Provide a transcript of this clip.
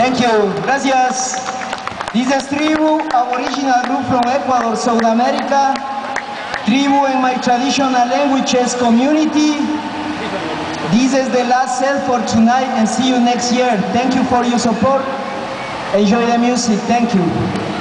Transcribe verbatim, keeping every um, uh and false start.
Thank you. Gracias. This is Tribu, Aboriginal group from Ecuador, South America. Tribu in my traditional languages community. This is the last set for tonight and see you next year. Thank you for your support. Enjoy the music. Thank you.